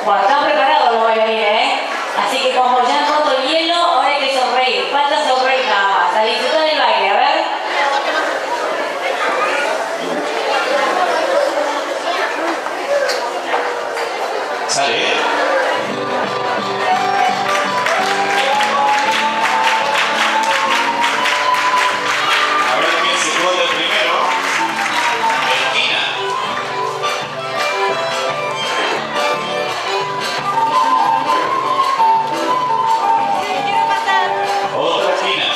Bueno, están preparados los bailarines, ¿eh? Así que como ya han roto el hielo, ahora hay que sonreír. Falta sonreír nada más. A disfrutar del baile, a ver. Sale. A ver quién se pone el primero. Esquina. Otra esquina.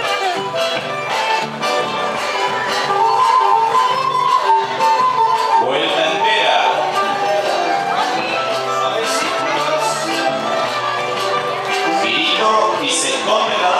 Vuelta entera. Giro y se esconde la